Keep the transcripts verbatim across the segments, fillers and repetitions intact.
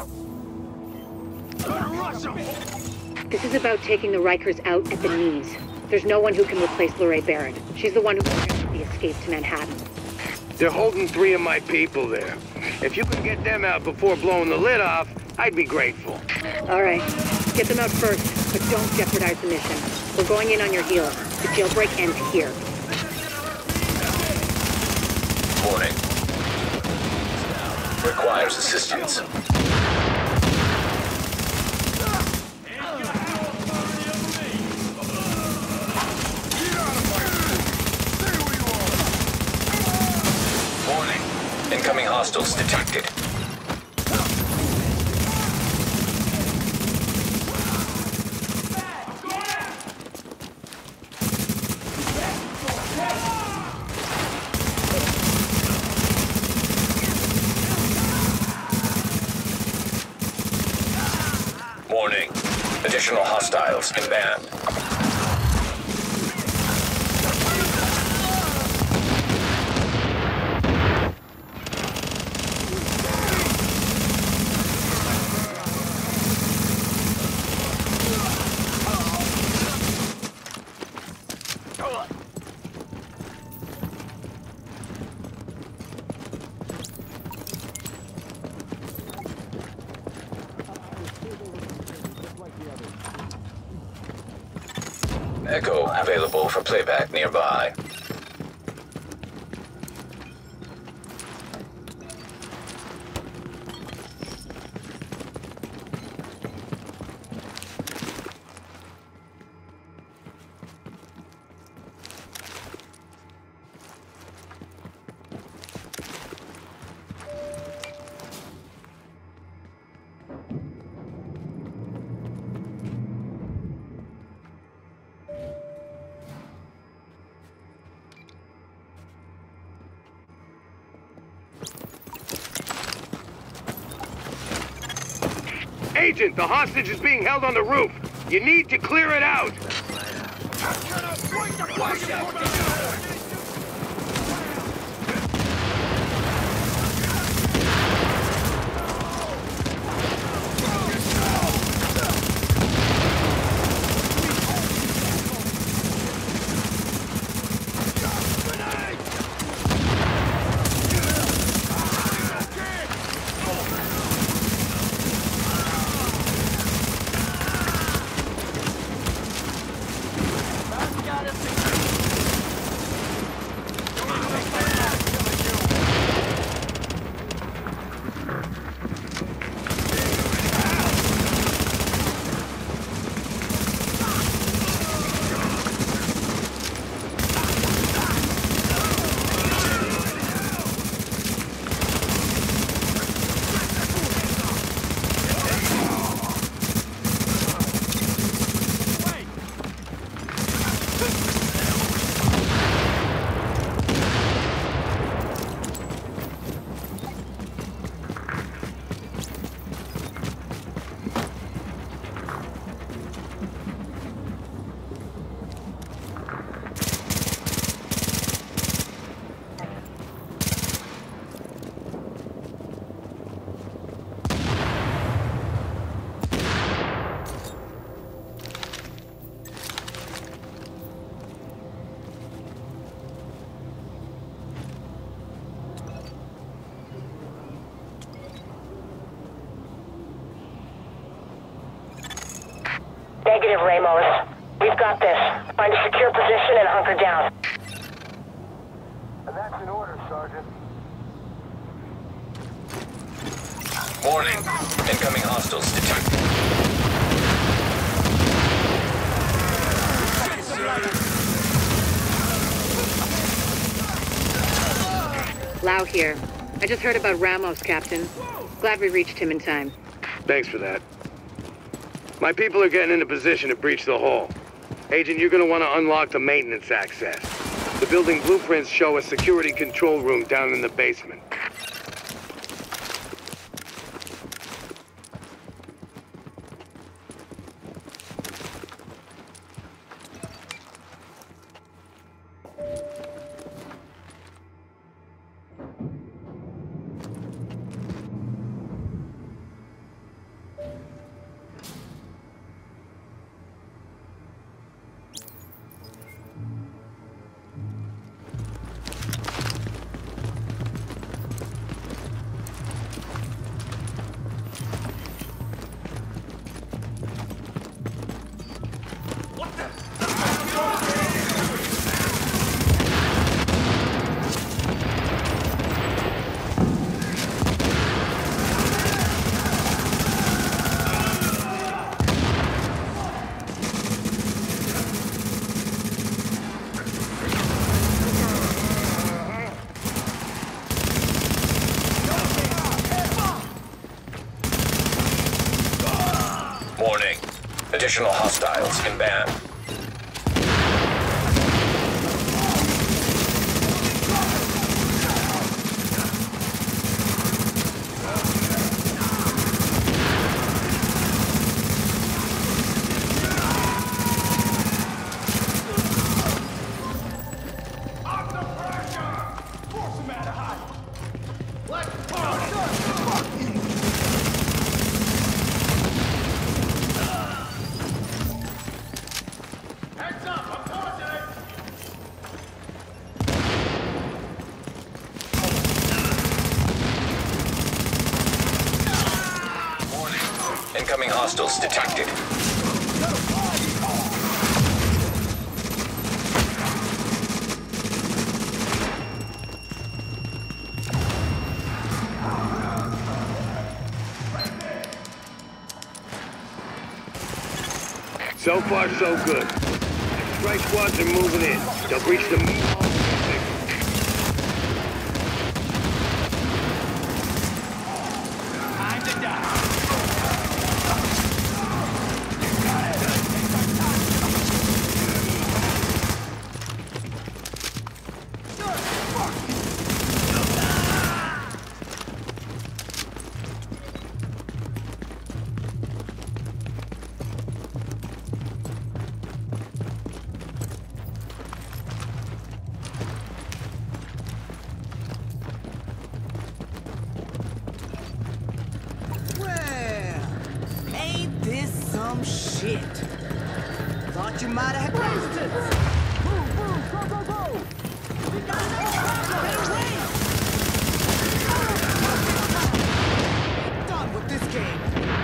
This is about taking the Rikers out at the knees. There's no one who can replace Lorraine Barrett. She's the one who orchestrated the escape to Manhattan. They're holding three of my people there. If you can get them out before blowing the lid off, I'd be grateful. All right. Get them out first, but don't jeopardize the mission. We're going in on your heels. The jailbreak ends here. Warning. Requires assistance. Warning. Incoming hostiles detected. Warning. Additional hostiles inbound. Echo available for playback nearby. Agent, the hostage is being held on the roof. You need to clear it out. Negative, Ramos. We've got this. Find a secure position and hunker down. And that's in order, Sergeant. Warning. Incoming hostiles detected. Lau here. I just heard about Ramos, Captain. Glad we reached him in time. Thanks for that. My people are getting into position to breach the hull. Agent, you're gonna want to unlock the maintenance access. The building blueprints show a security control room down in the basement. Additional hostiles inbound. Incoming hostiles detected. So far, so good. Strike squads are moving in. They'll breach the main hall. Time to die. Some shit. Thought you might have questions. Move, move, go, go, go. We got no problem. Better wait. Done with this game.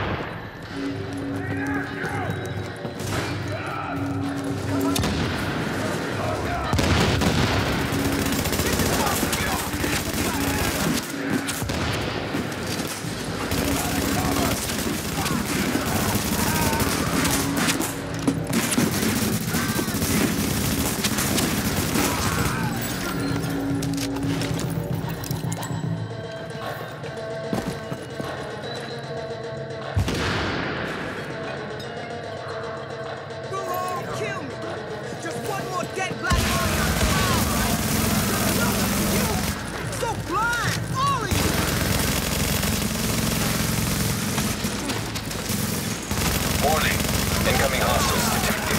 Warning. Incoming hostiles detected.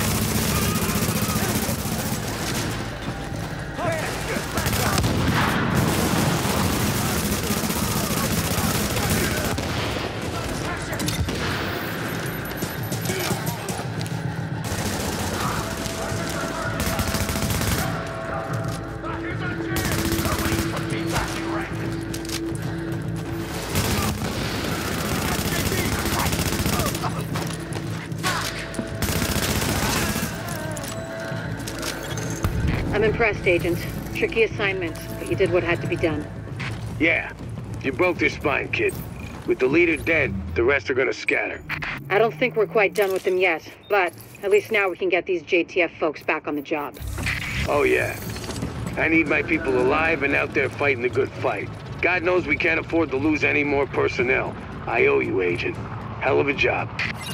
I'm impressed, Agent. Tricky assignment, but you did what had to be done. Yeah, you broke their spine, kid. With the leader dead, the rest are gonna scatter. I don't think we're quite done with them yet, but at least now we can get these J T F folks back on the job. Oh yeah. I need my people alive and out there fighting the good fight. God knows we can't afford to lose any more personnel. I owe you, Agent. Hell of a job.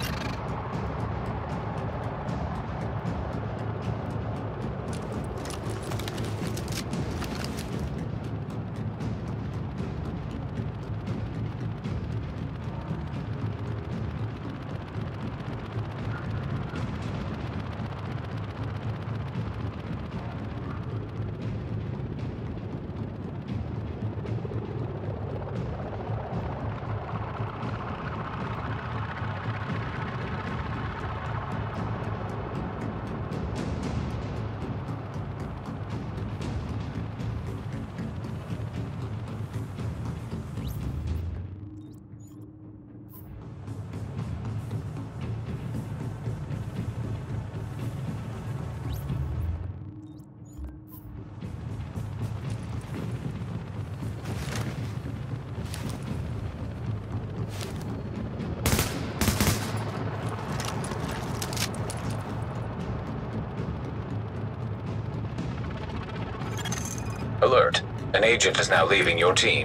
Alert. An agent is now leaving your team.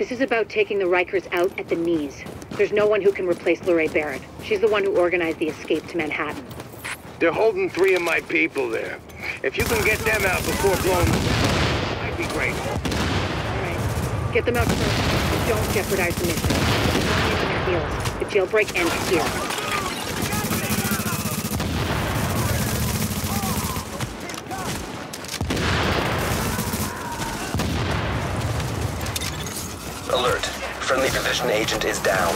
This is about taking the Rikers out at the knees. There's no one who can replace Lorraine Barrett. She's the one who organized the escape to Manhattan. They're holding three of my people there. If you can get them out before blowing... I'd be grateful. All right. Get them out first, but don't jeopardize the mission. Keep on your heels. The jailbreak ends here. Alert. Friendly position agent is down.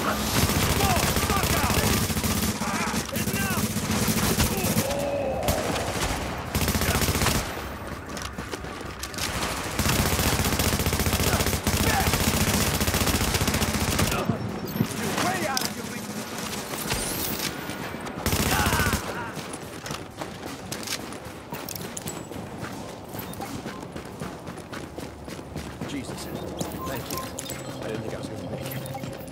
Jesus. Thank you. I didn't think I was going to make it.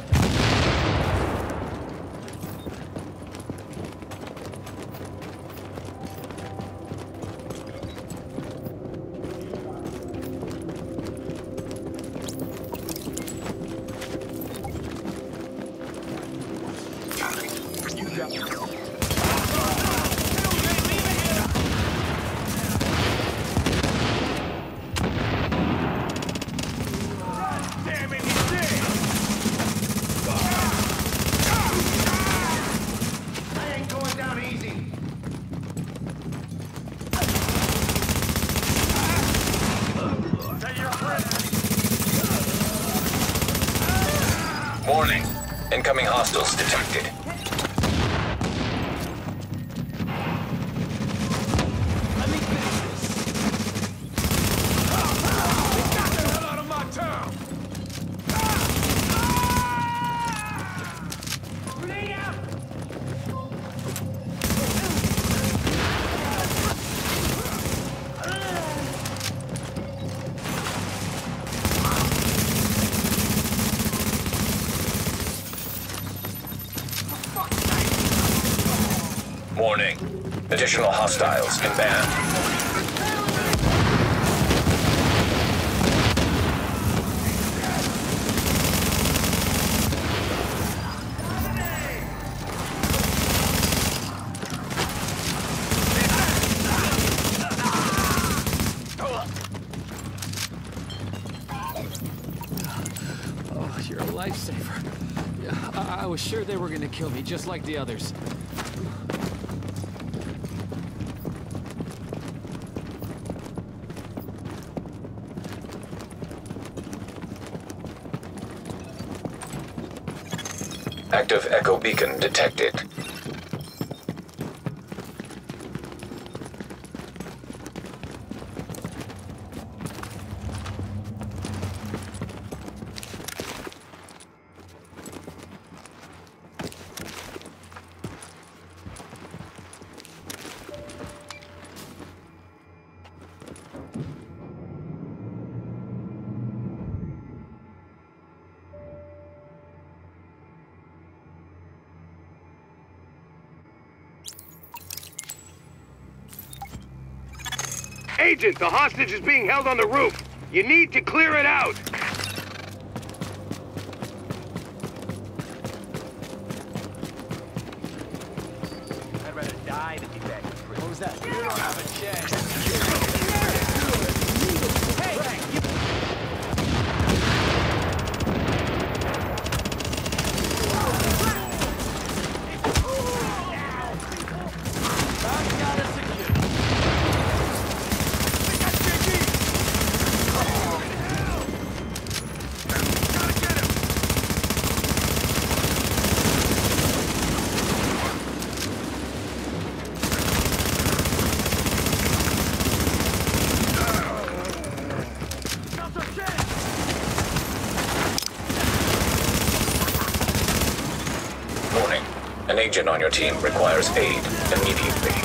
You got it. Warning. Incoming hostiles detected. Let me finish this. Get the hell out of my town! Grenade out! Warning. Additional hostiles inbound. Oh, you're a lifesaver. Yeah, I, I was sure they were gonna kill me, just like the others. Active echo beacon detected. Agent, the hostage is being held on the roof. You need to clear it out. I'd rather die than be back in prison. What was that? You don't have a chance. Hey! I've got a secure. They got J G! Gotta get him! Now's our chance! Warning. An agent on your team requires aid immediately.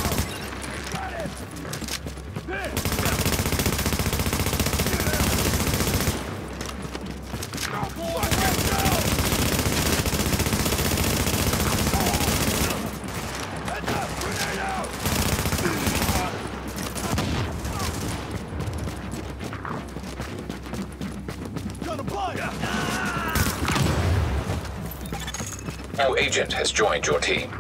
Gonna blow ya! New agent has joined your team.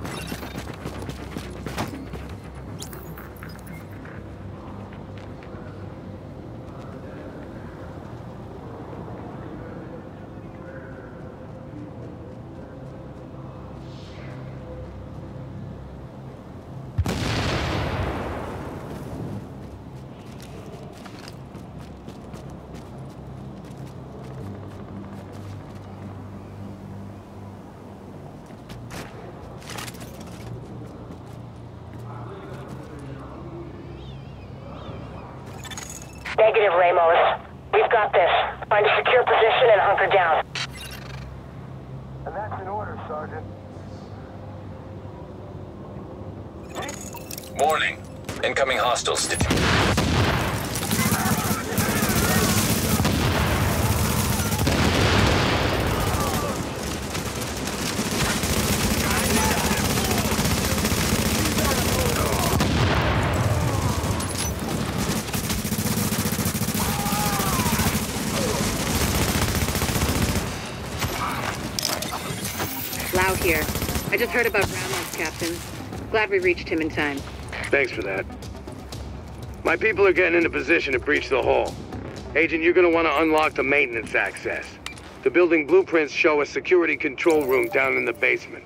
Negative, Ramos. We've got this. Find a secure position and hunker down. And that's in order, Sergeant. Warning. Incoming hostiles detected. Lau here. I just heard about Ramos, Captain. Glad we reached him in time. Thanks for that. My people are getting into position to breach the hall. Agent, you're gonna want to unlock the maintenance access. The building blueprints show a security control room down in the basement.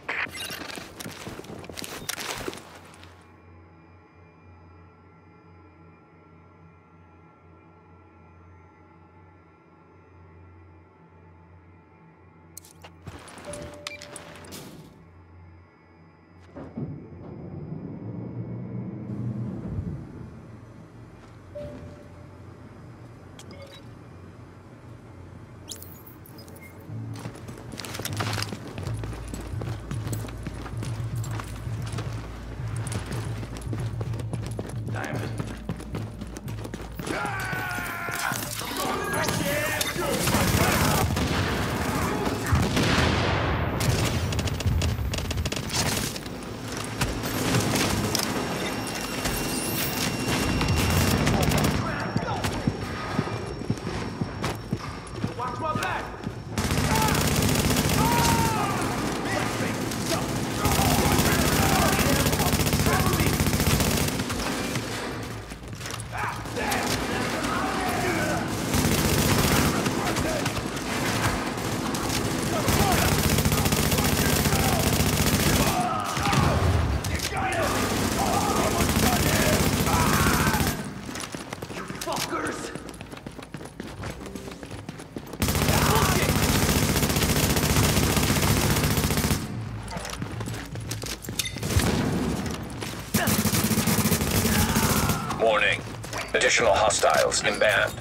Warning. Additional hostiles inbound.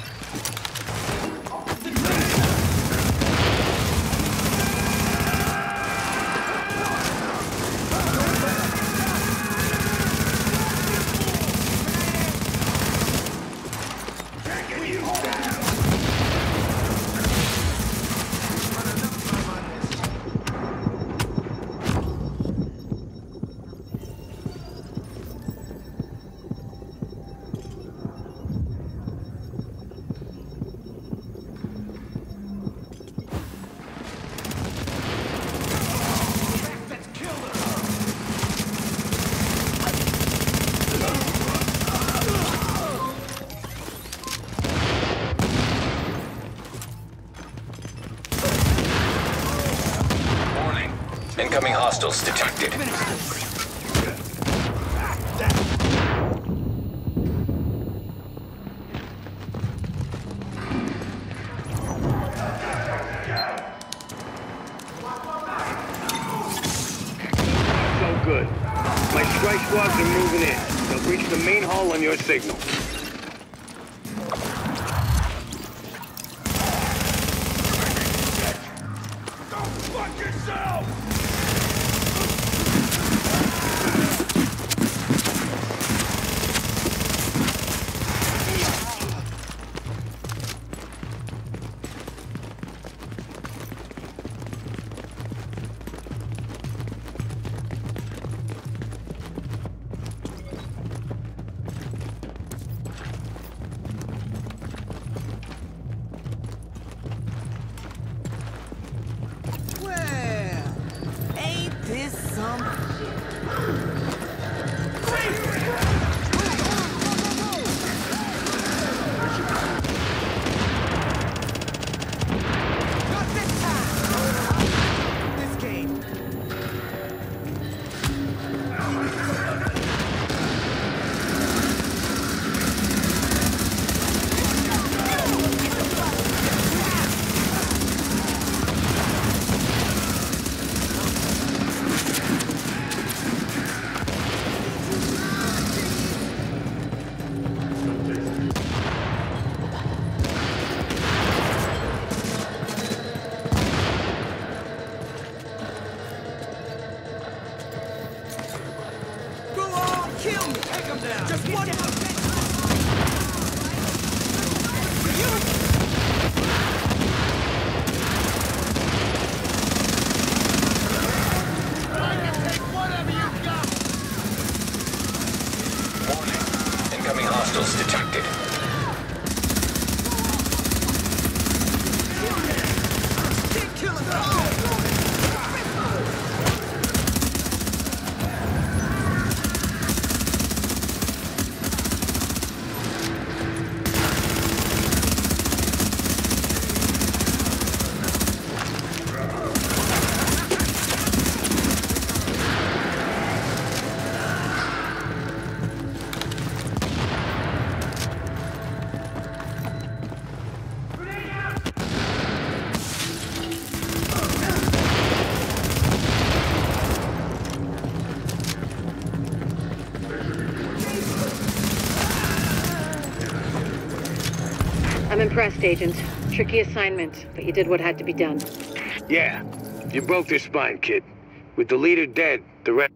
Incoming hostiles detected. So good. My strike squads are moving in. They'll reach the main hall on your signal. impressed, Agent. Tricky assignment, but you did what had to be done. Yeah, you broke their spine, kid. With the leader dead, the rest...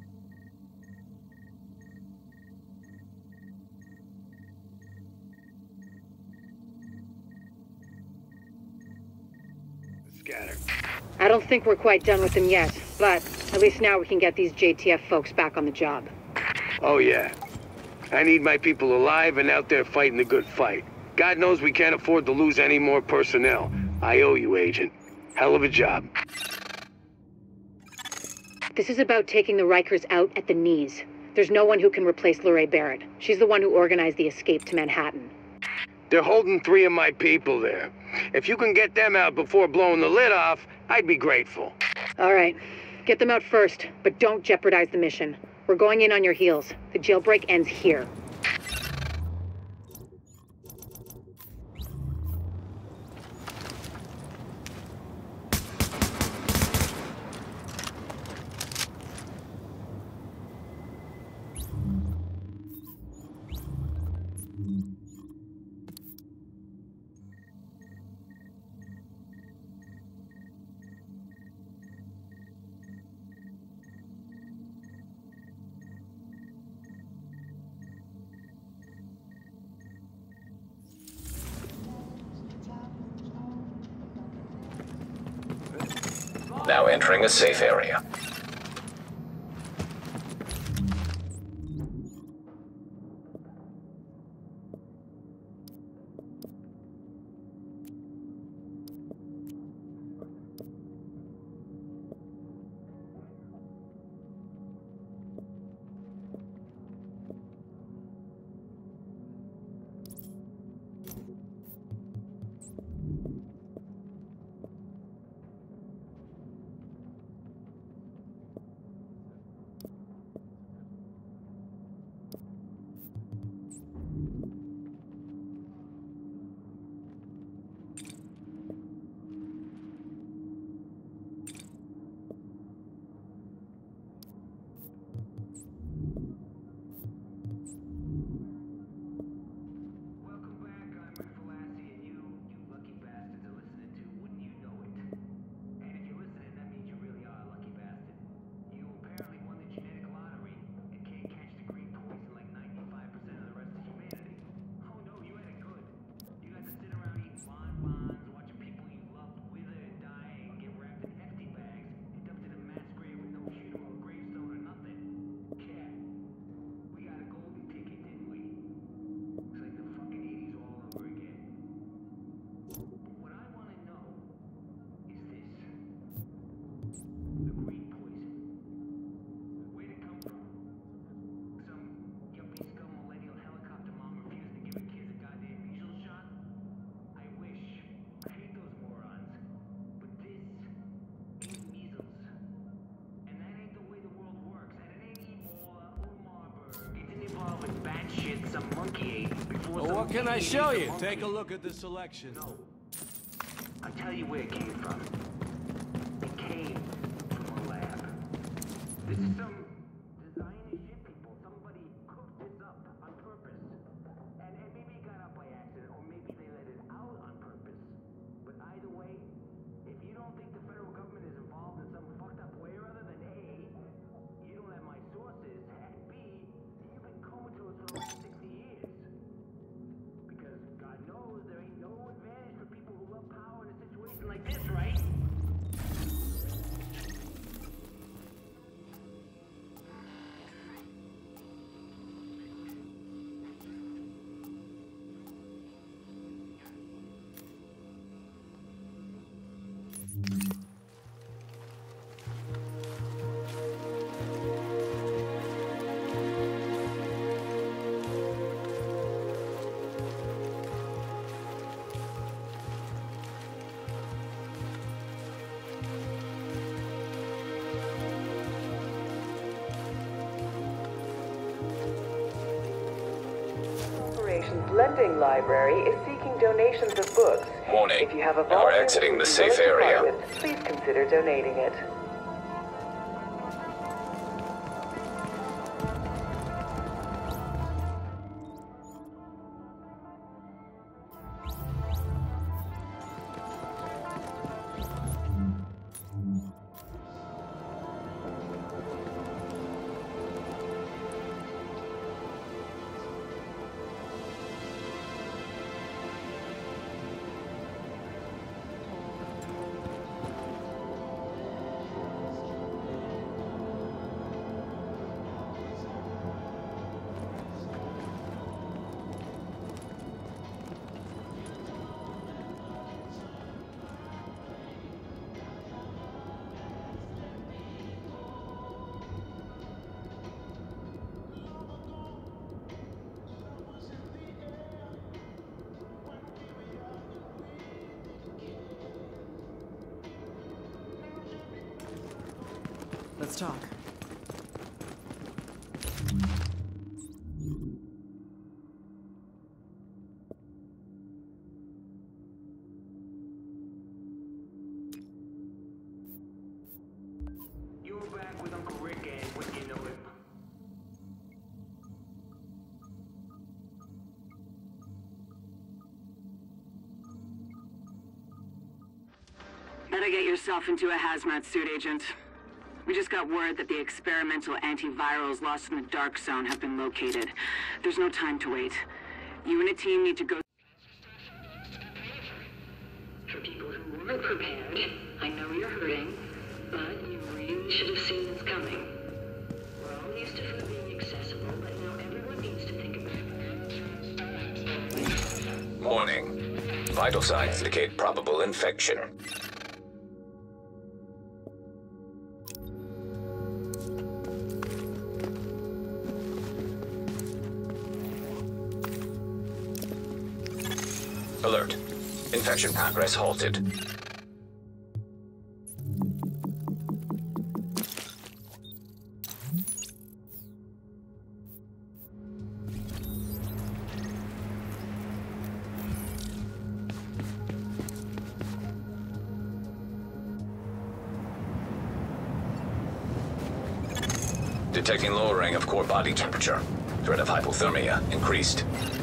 Scatter. I don't think we're quite done with them yet, but at least now we can get these J T F folks back on the job. Oh, yeah. I need my people alive and out there fighting the good fight. God knows we can't afford to lose any more personnel. I owe you, Agent. Hell of a job. This is about taking the Rikers out at the knees. There's no one who can replace Lorraine Barrett. She's the one who organized the escape to Manhattan. They're holding three of my people there. If you can get them out before blowing the lid off, I'd be grateful. All right. Get them out first, but don't jeopardize the mission. We're going in on your heels. The jailbreak ends here. Now entering a safe area. Well, what can I show you? Take a look at the selection. No. I'll tell you where it came from. It came from a lab. This is some designer shit, people. Somebody cooked this up on purpose. And, and maybe it got out by accident, or maybe they let it out on purpose. But either way, if you don't think the federal government is involved in some fucked up way or other, then A, you don't have my sources, and B, you've been comatose for the last sixty years. Because God knows there ain't no advantage for people who love power in a situation like this, right? Lending Library is seeking donations of books. Warning. If you have a You're volume exiting the from safe village area. department, please consider donating it. Let's talk. You were back with Uncle Rick and when you know it. Better get yourself into a hazmat suit, Agent. We just got word that the experimental antivirals lost in the Dark Zone have been located. There's no time to wait. You and a team need to go... For people who weren't prepared, I know you're hurting, but you really should have seen this coming. We're all used to food being accessible, but now everyone needs to think about it. Warning. Vital signs indicate probable infection. Alert. Infection progress halted. Detecting lowering of core body temperature. Threat of hypothermia increased.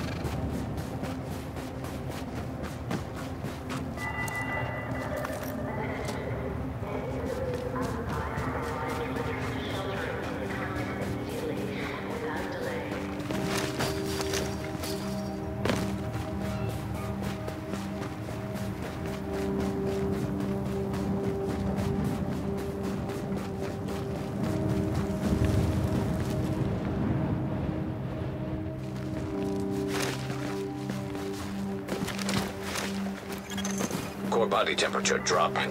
Core body temperature dropping.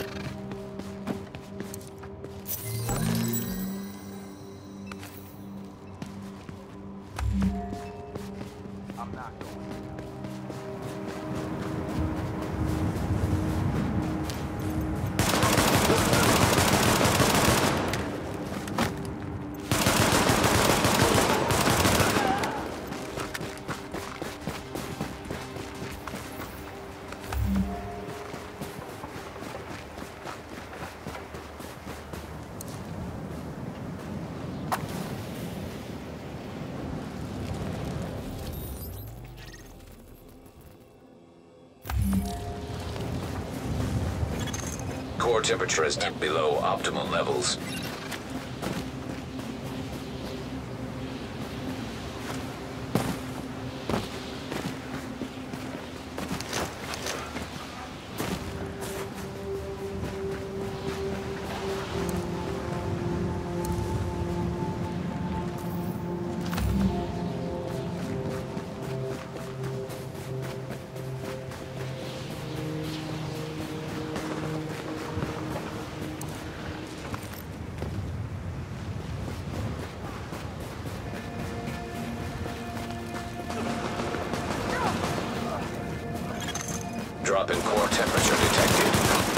I'm not going. Core temperature is dipped below optimal levels. Drop in core temperature detected.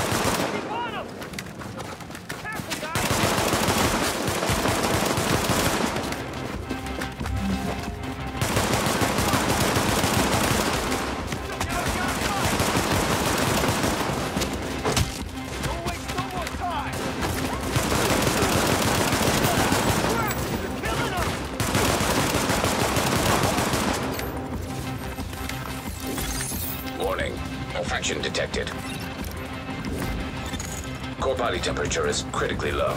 Warning. Infection detected. Core body temperature is critically low.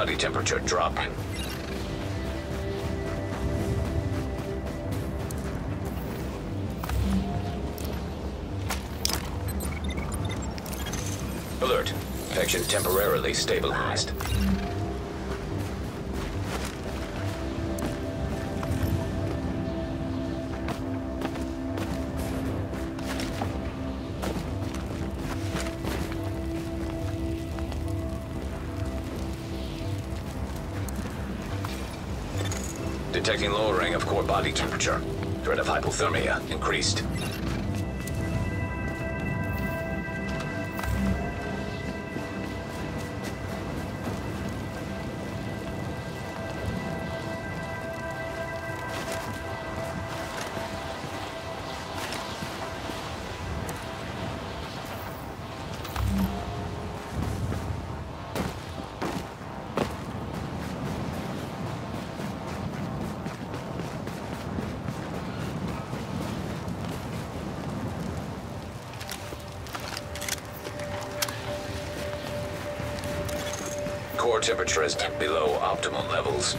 body temperature drop. Alert. Infection temporarily stabilized. Detecting lowering of core body temperature. Threat of hypothermia increased. Core temperature is below optimal levels.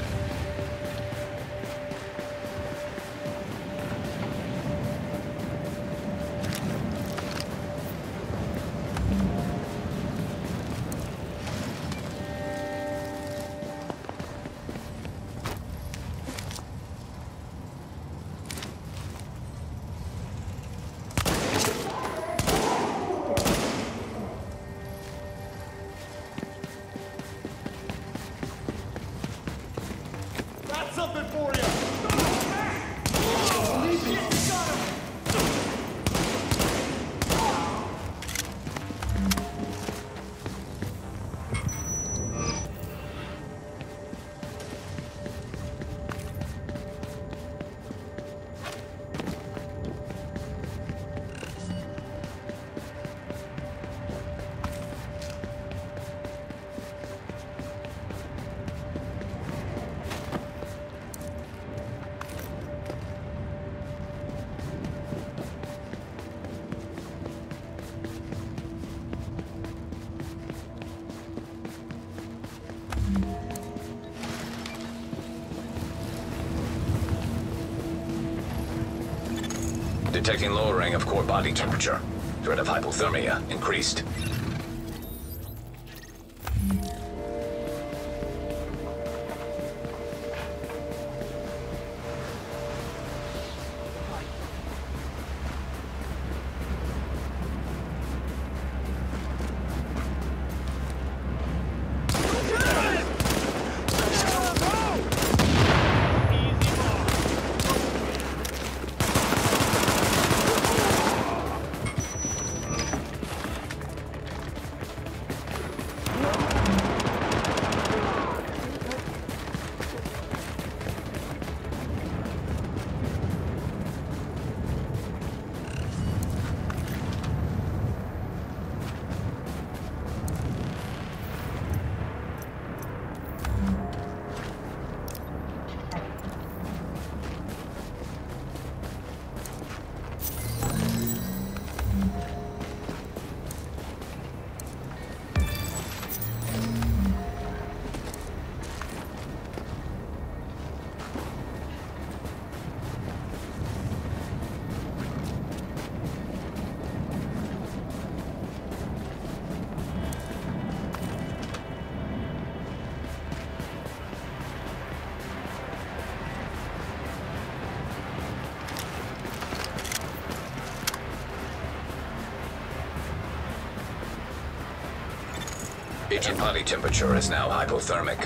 Something for you! Detecting lowering of core body temperature. Threat of hypothermia increased. Agent body temperature is now hypothermic.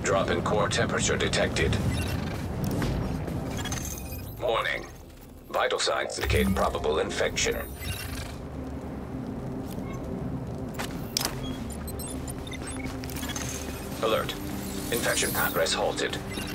Drop in core temperature detected. Warning. Vital signs indicate probable infection. Alert. Infection progress halted.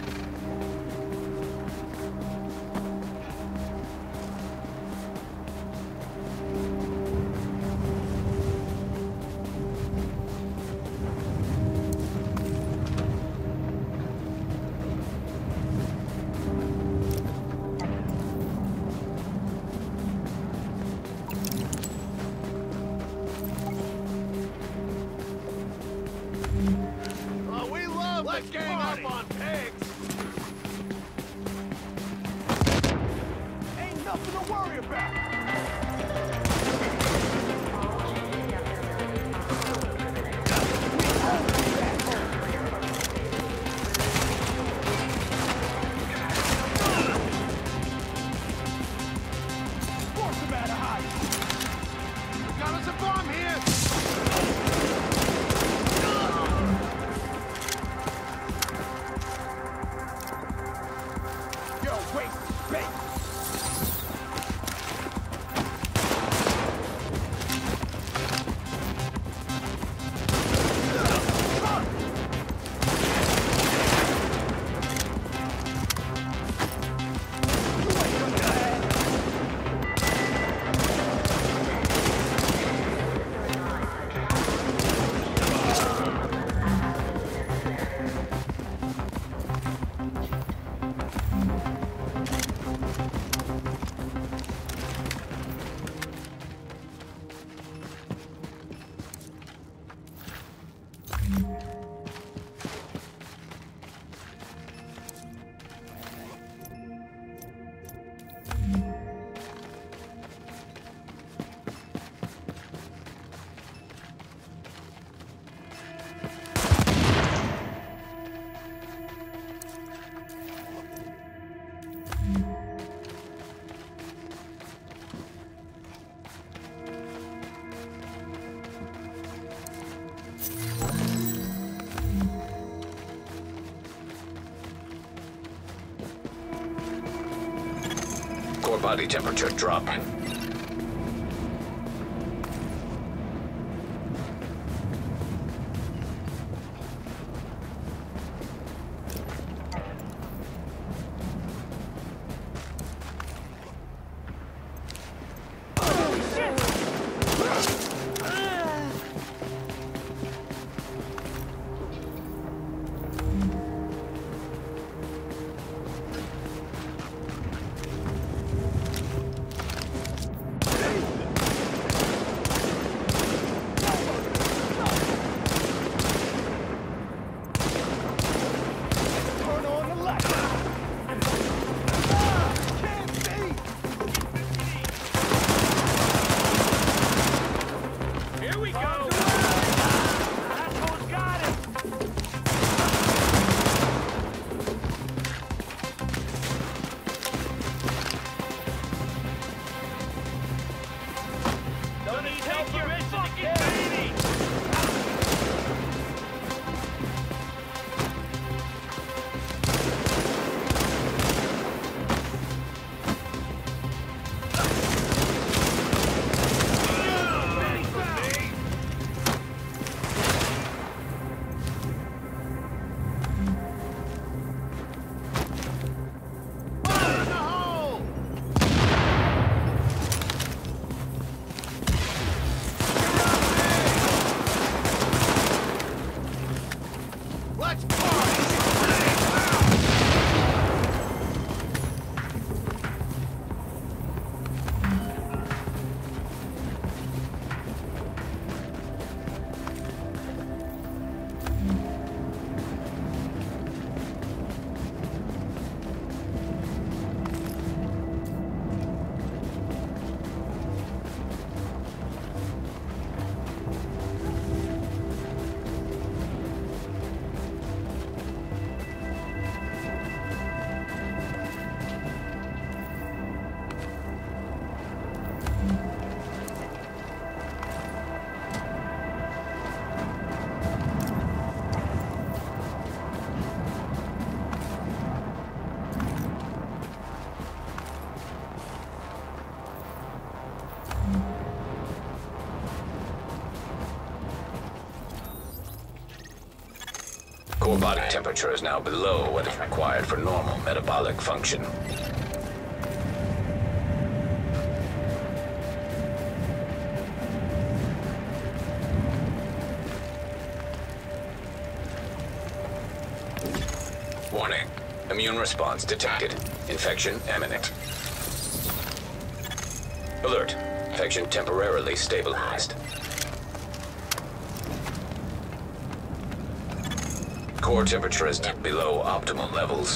Oh, we love Let's the gang party. Up on pigs. Ain't nothing to worry about. Force him out of hiding. We got us a bomb here. Core body temperature dropping. Core body temperature is now below what is required for normal metabolic function. Warning. Immune response detected. Infection imminent. Alert. Infection temporarily stabilized. Core temperature is below optimal levels.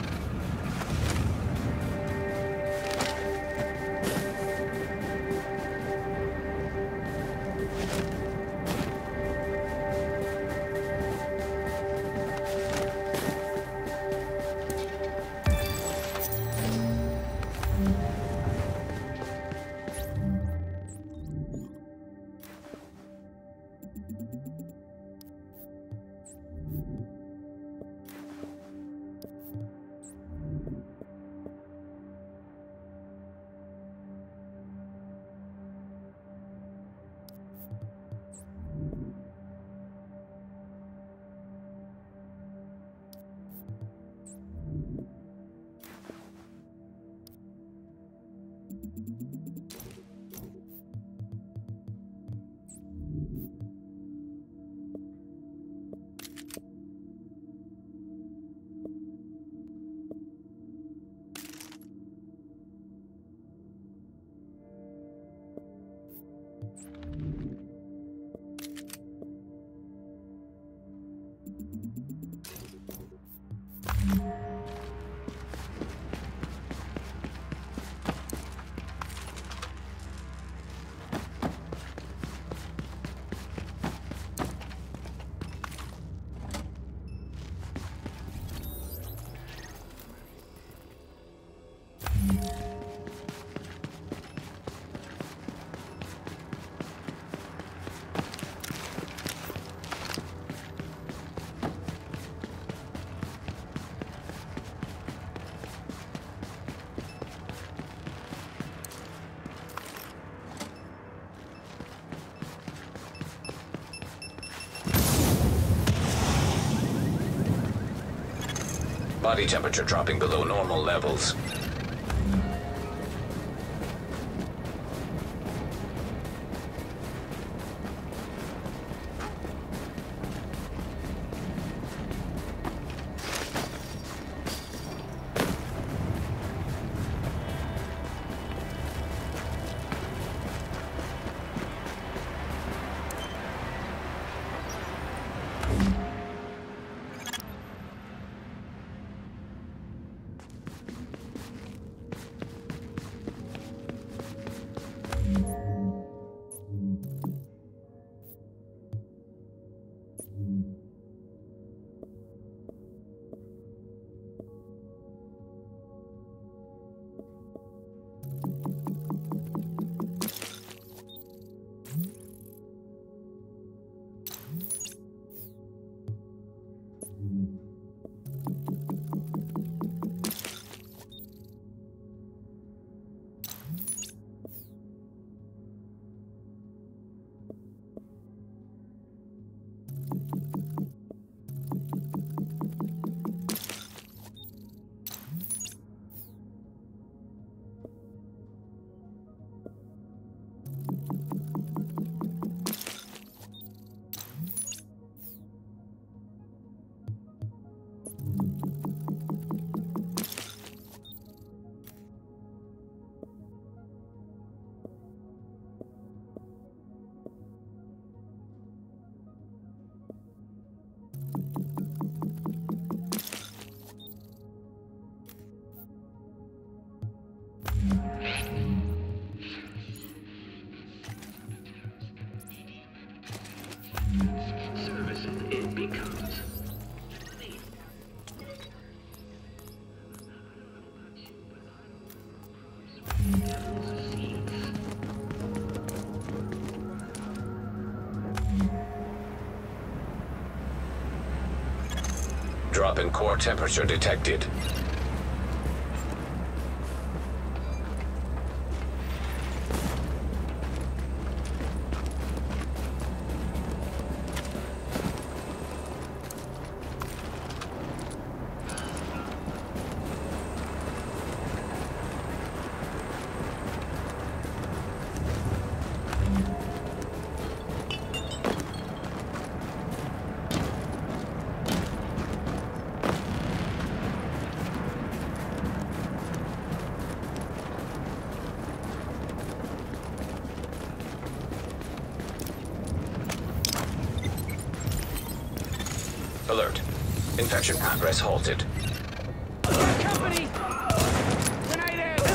Body temperature dropping below normal levels. Drop in core temperature detected. Alert. Infection progress halted. Company! Grenade in!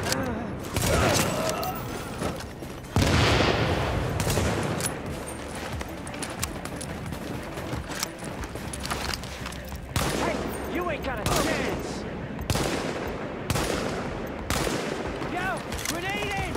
Hey, you ain't got a chance! Yo, grenade in!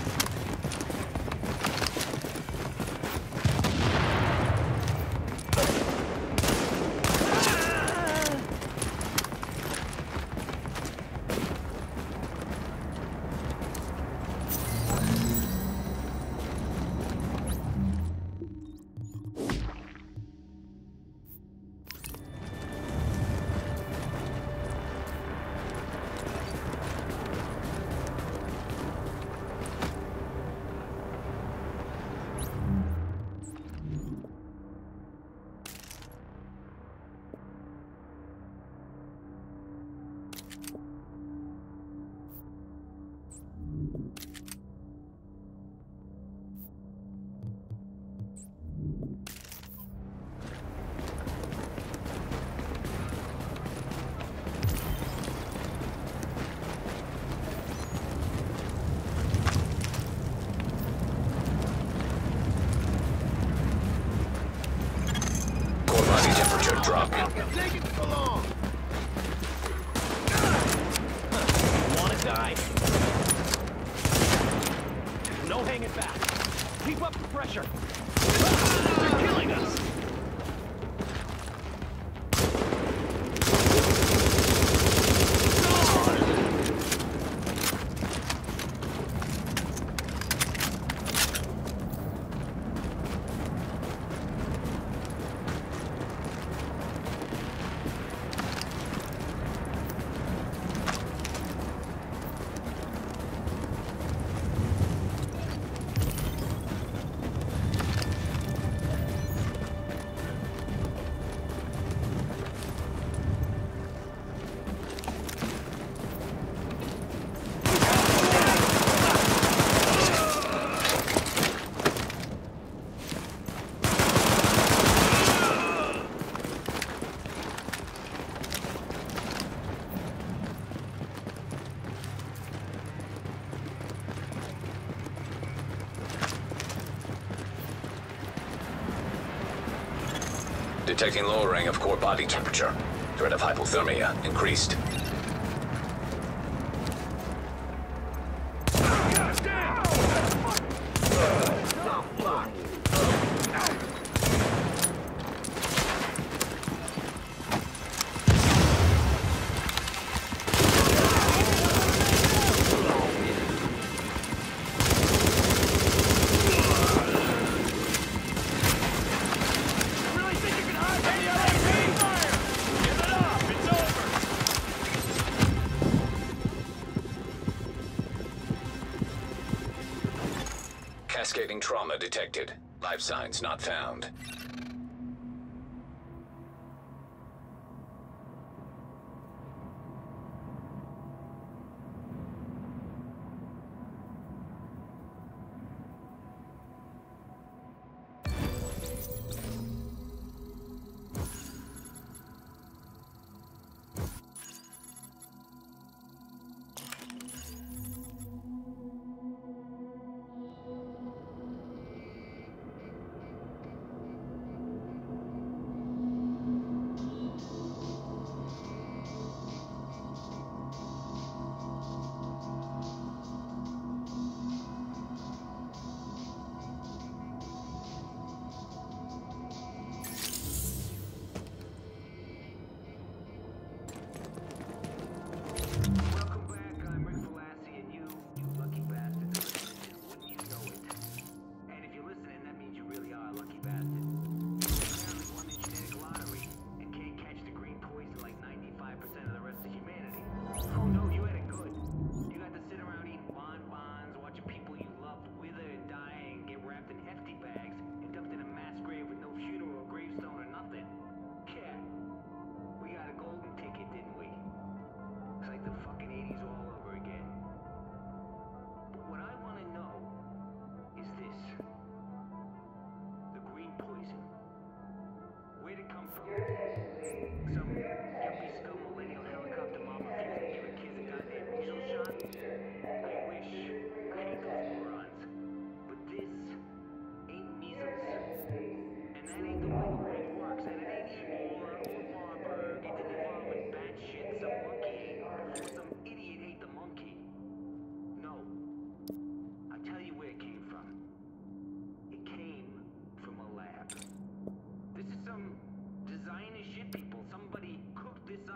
Drop. Taking too long. Wanna die? No hanging back. Keep up the pressure. You're killing us. Detecting lowering of core body temperature. Threat of hypothermia increased. Cascading trauma detected. Life signs not found.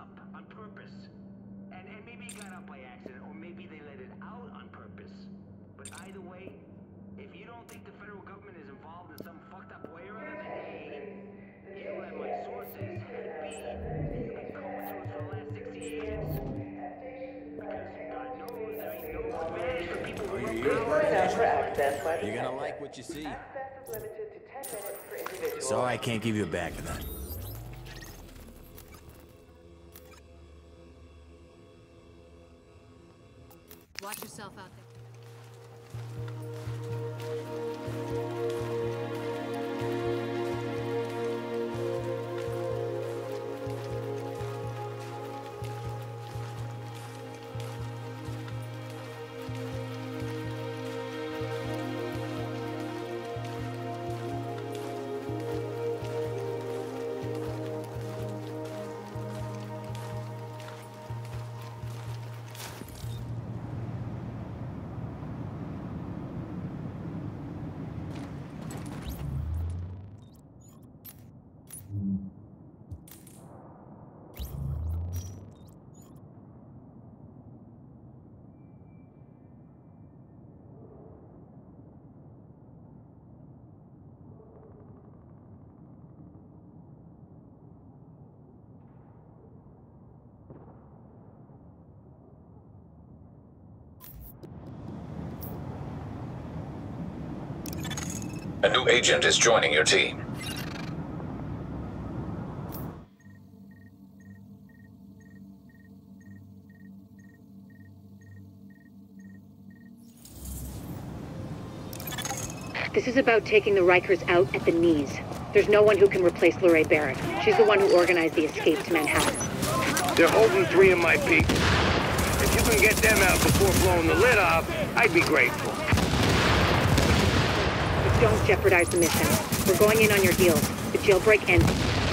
up on purpose. And, and maybe it got out by accident, or maybe they let it out on purpose. But either way, if you don't think the federal government is involved in some fucked up way or other, then A, you don't have my sources, and B, you've been comatose for the last sixty years. Because God knows there ain't no advantage for people who Please sign up for access by the You're gonna like what you see. Access is limited to ten minutes per individual. Sorry I can't give you a bag of that. Watch yourself out there. A new agent is joining your team. This is about taking the Rikers out at the knees. There's no one who can replace Luray Barrett. She's the one who organized the escape to Manhattan. They're holding three of my people. If you can get them out before blowing the lid off, I'd be grateful. But don't jeopardize the mission. We're going in on your heels. The jailbreak ends.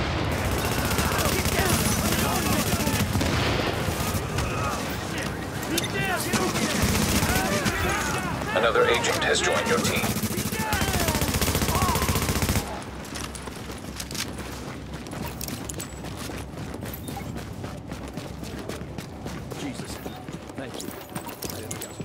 Another agent has joined your team. Jesus. Thank you. I didn't guess.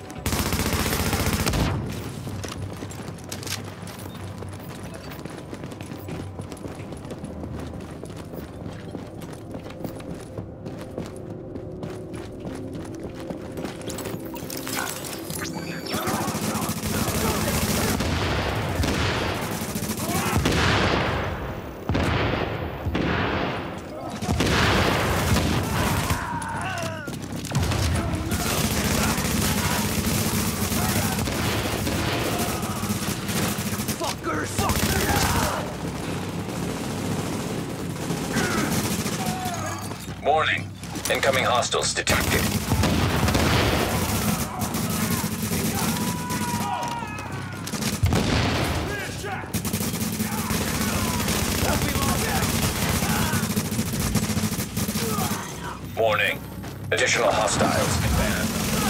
Warning. Incoming hostiles detected. Warning. Additional hostiles inbound.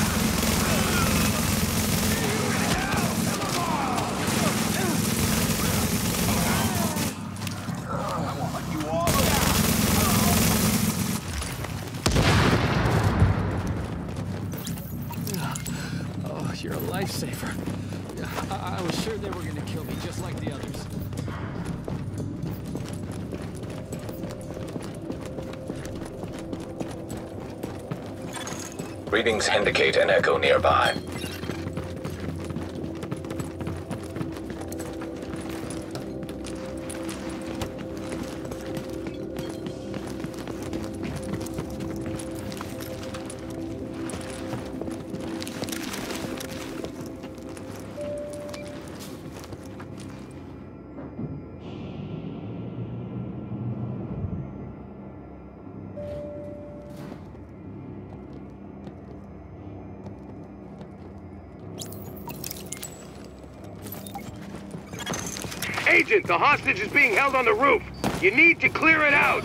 Oh, you're a lifesaver. I, I was sure they were gonna kill me just like the others. Readings indicate an echo nearby. Agent, the hostage is being held on the roof. You need to clear it out.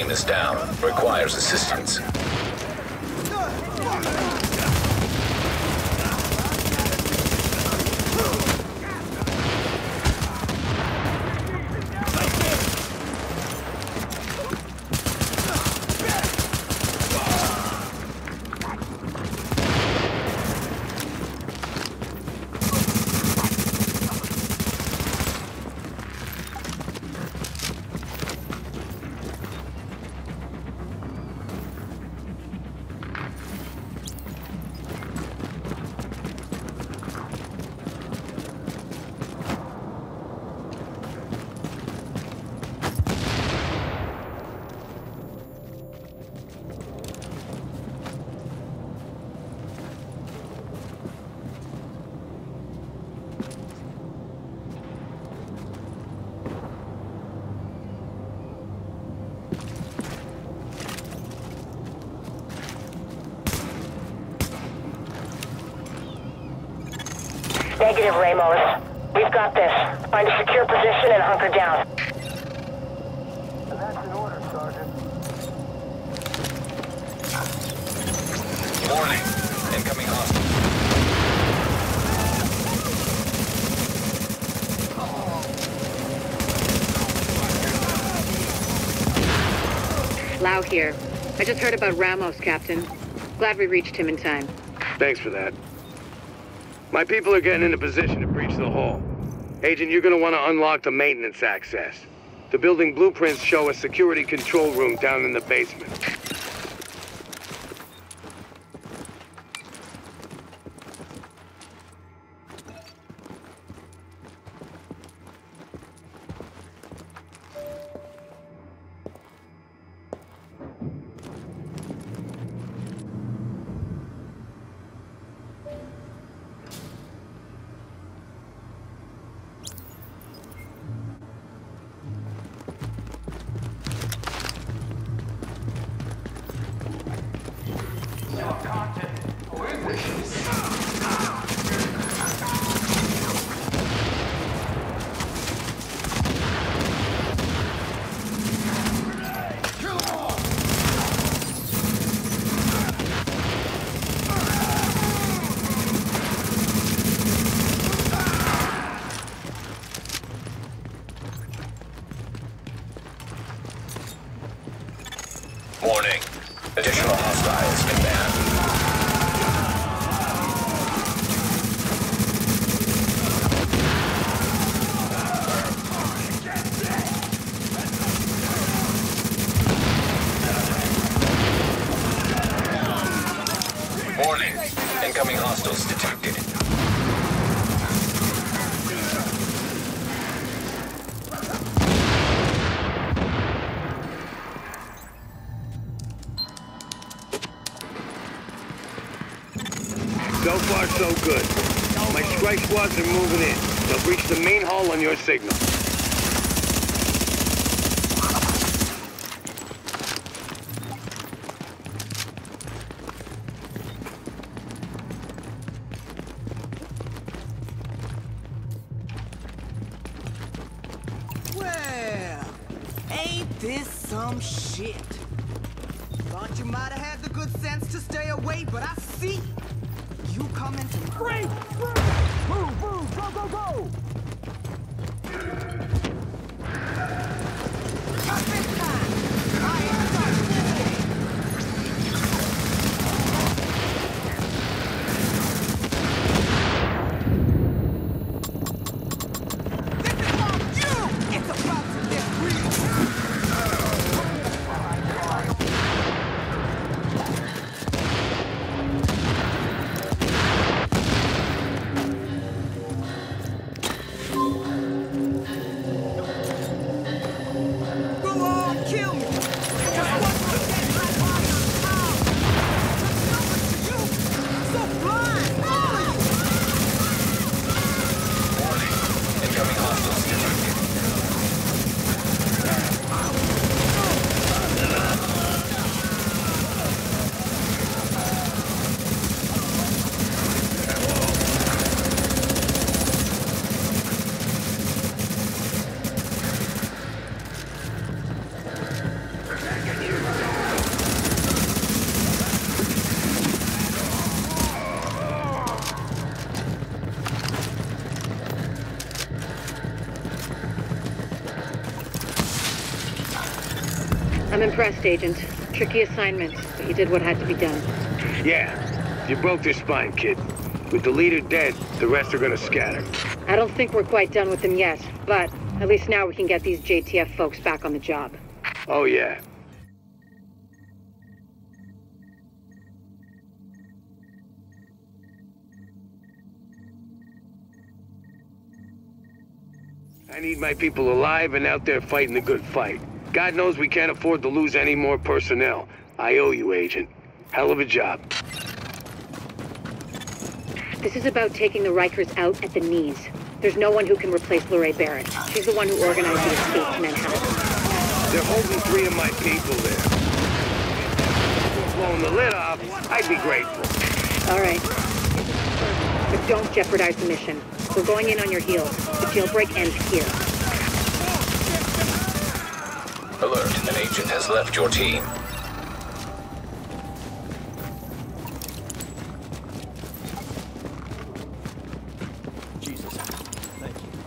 team is down. Requires assistance. Negative, Ramos. We've got this. Find a secure position and hunker down. And that's an order, Sergeant. Warning. Incoming hostile. Lau here. I just heard about Ramos, Captain. Glad we reached him in time. Thanks for that. My people are getting into position to breach the hall. Agent, you're gonna want to unlock the maintenance access. The building blueprints show a security control room down in the basement. Warning. Additional hostiles inbound. Warning. Incoming hostiles detected. So far, so good. My strike squads are moving in. They'll reach the main hall on your signal. Well, ain't this some shit? Thought you might have had the good sense to stay away, but I see you coming to break through. Move, move, go, go, go! Not this time. I am not listening. This is on you! It's about to get real! I'm impressed, Agent. Tricky assignment, but you did what had to be done. Yeah, you broke their spine, kid. With the leader dead, the rest are gonna scatter. I don't think we're quite done with them yet, but at least now we can get these J T F folks back on the job. Oh yeah. I need my people alive and out there fighting the good fight. God knows we can't afford to lose any more personnel. I owe you, Agent. Hell of a job. This is about taking the Rikers out at the knees. There's no one who can replace Lorraine Barrett. She's the one who organized the escape to Manhattan. They're holding three of my people there. If you're blowing the lid off, I'd be grateful. All right. But don't jeopardize the mission. We're going in on your heels. The jailbreak ends here. Alert, an agent has left your team. Jesus. Thank you.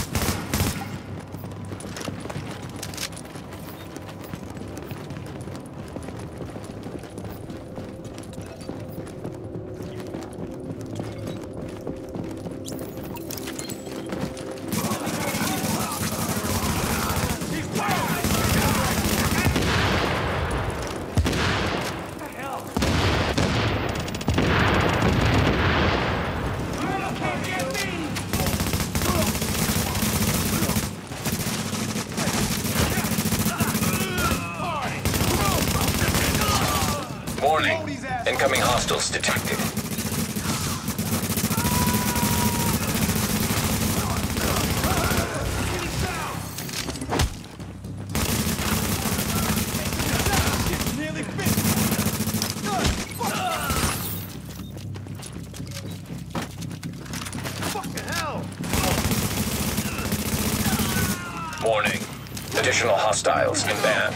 Warning. Incoming hostiles detected. Warning. Additional hostiles inbound.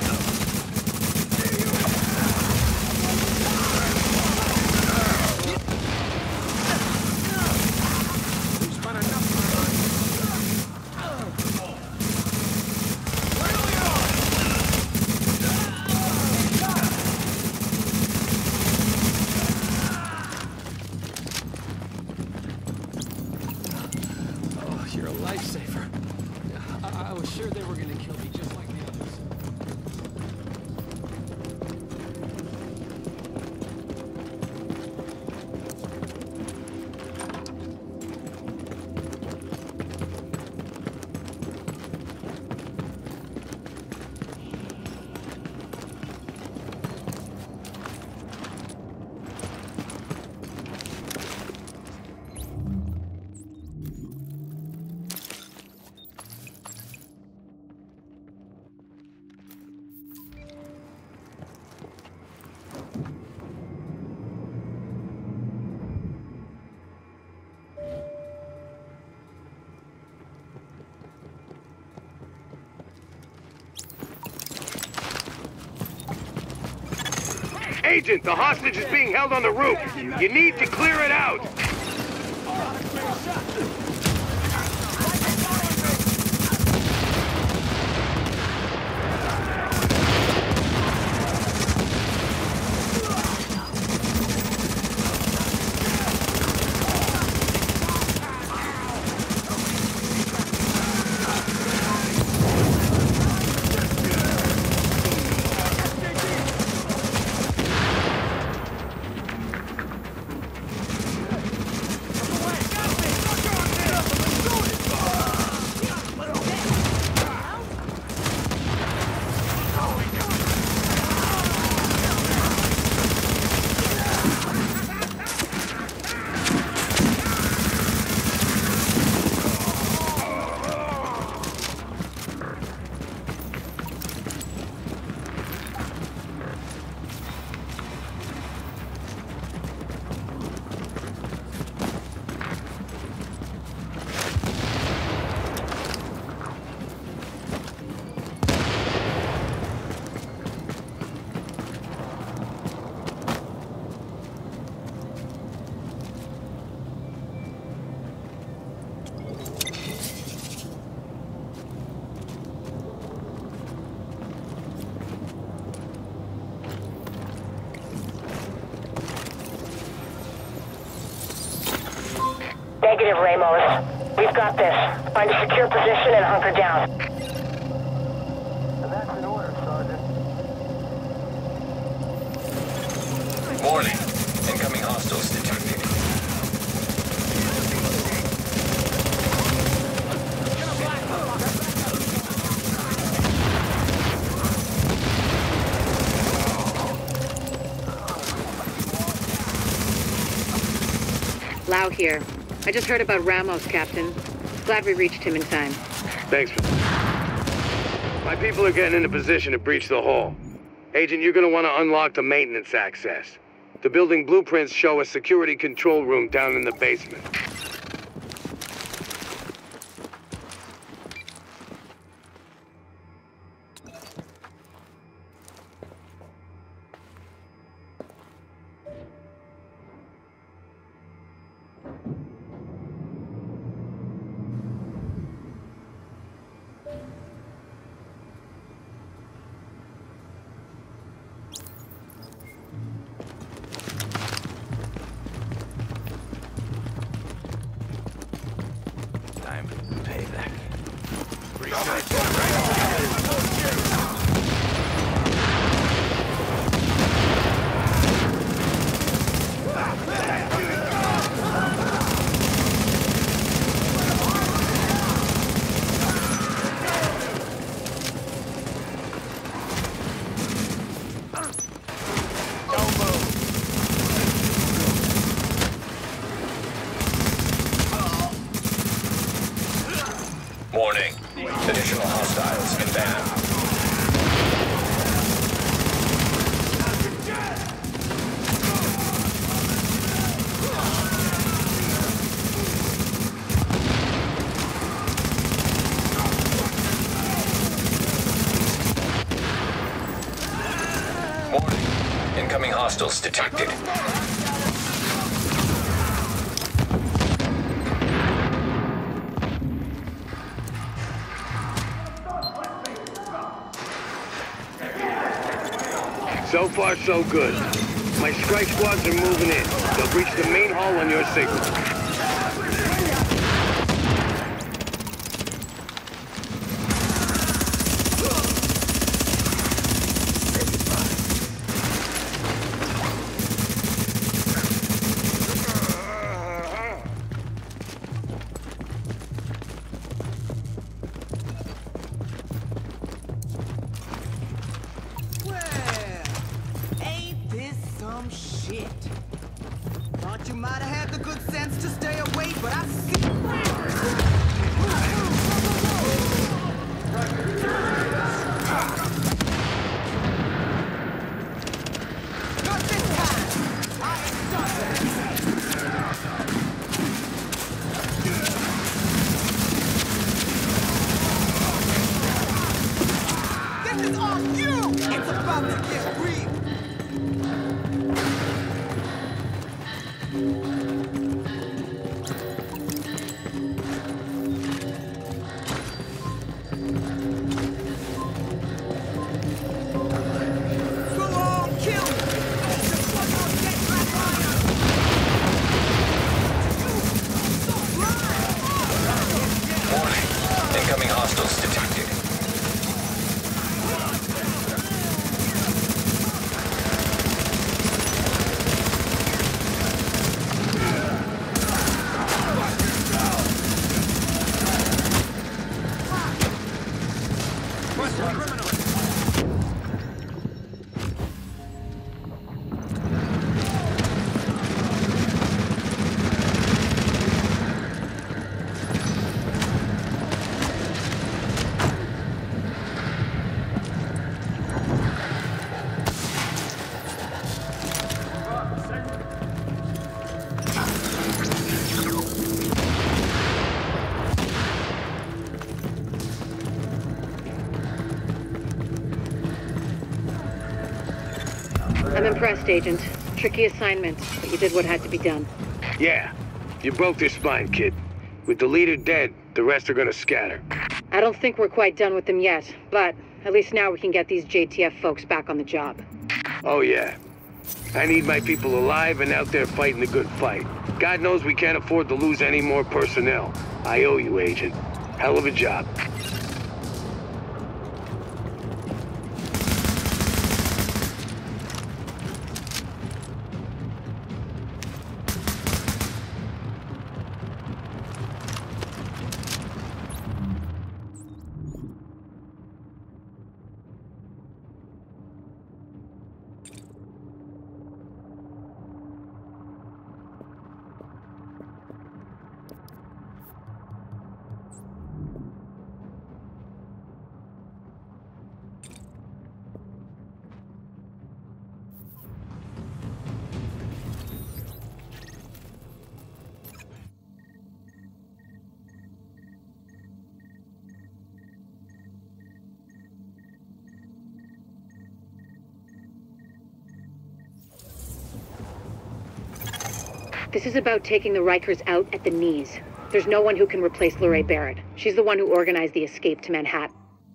You're a lifesaver. I, I was sure they were gonna kill me just like the others. Agent, the hostage is being held on the roof. You need to clear it out. Negative, Ramos. We've got this. Find a secure position and hunker down. And that's an order, Sergeant. Warning. Incoming hostiles detected. Lau here. I just heard about Ramos, Captain. Glad we reached him in time. Thanks for... My people are getting into position to breach the hall. Agent, you're gonna want to unlock the maintenance access. The building blueprints show a security control room down in the basement. Time for payback. Warning. Additional hostiles inbound. Warning. Incoming hostiles detected. So far, so good. My strike squads are moving in. They'll breach the main hall on your signal. Thought you might have had the good sense to stay away, but I see. Not this time. I ain't stopping. This is on you. It's about to get real. Incoming hostiles detected. I'm impressed, Agent. Tricky assignment, but you did what had to be done. Yeah, you broke their spine, kid. With the leader dead, the rest are gonna scatter. I don't think we're quite done with them yet, but at least now we can get these J T F folks back on the job. Oh yeah, I need my people alive and out there fighting the good fight. God knows we can't afford to lose any more personnel. I owe you, Agent. Hell of a job. This is about taking the Rikers out at the knees. There's no one who can replace Lorraine Barrett. She's the one who organized the escape to Manhattan.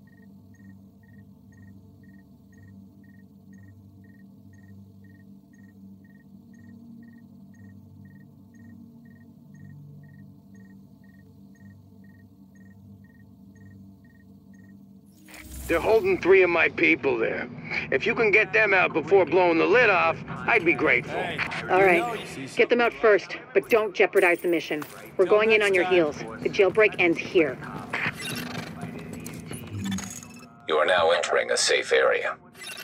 They're holding three of my people there. If you can get them out before blowing the lid off, I'd be grateful. All right. Get them out first, but don't jeopardize the mission. We're going in on your heels. The jailbreak ends here. You are now entering a safe area.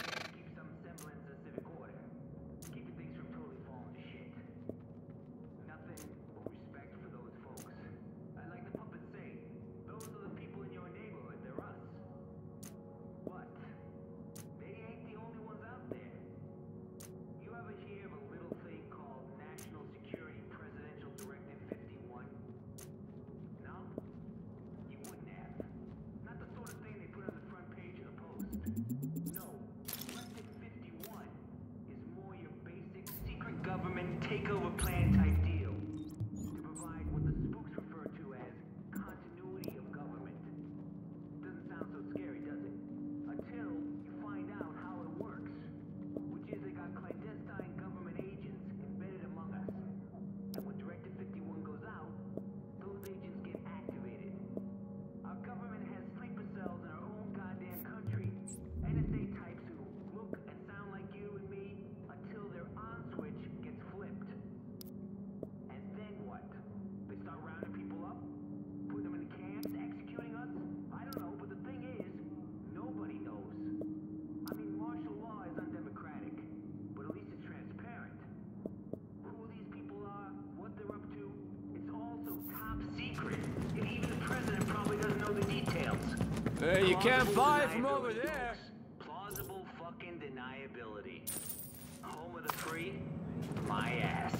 Government takeover plan type deal to provide what the spooks refer to as continuity of government. Doesn't sound so scary, does it? Until you find out how it works, which is they got clandestine government agents embedded among us. And when Directive fifty-one goes out, those agents get activated. Our government has sleeper cells in our own goddamn country. N S A types who look and sound like you and me until their on switch gets flipped. And then what? They start rounding people up? Putting them in camps? Executing us? I don't know, but the thing is, nobody knows. I mean, martial law is undemocratic, but at least it's transparent. Who these people are, what they're up to, it's also top secret. And even the president probably doesn't know the details. Hey, you can't buy it from over there. Plausible fucking deniability. Home of the free? My ass.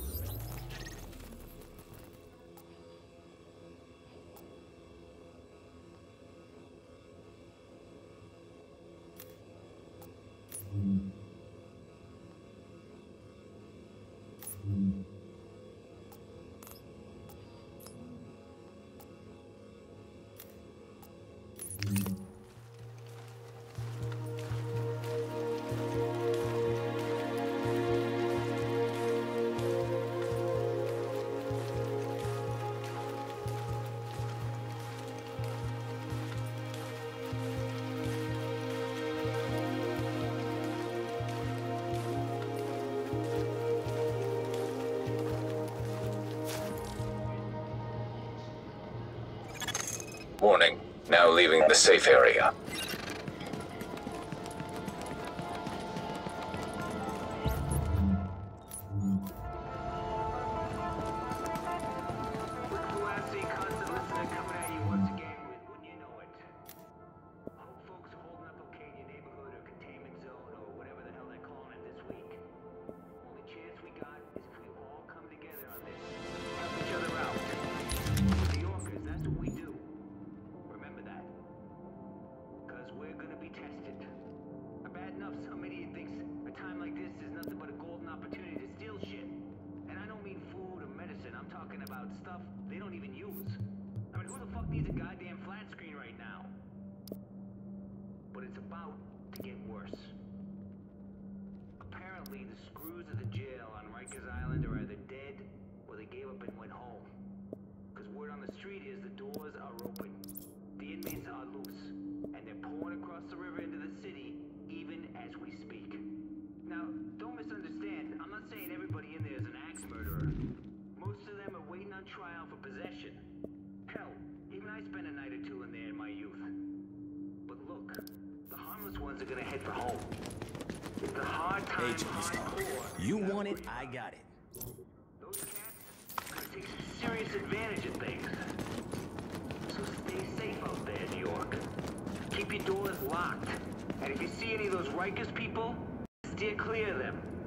Warning, now leaving the safe area. Apparently, the screws of the jail on Rikers Island are either dead or they gave up and went home. Because word on the street is the doors are open. The inmates are loose, and they're pouring across the river into the city even as we speak. Now, don't misunderstand. I'm not saying everybody in there is an axe murderer. Most of them are waiting on trial for possession. Hell, even I spent a night or two in there in my youth. But look, the harmless ones are gonna head for home. It's a hard time hardcore. You want it, I got it. Those cats are gonna take some serious advantage of things. So stay safe out there, New York. Keep your doors locked. And if you see any of those Rikers people, steer clear of them.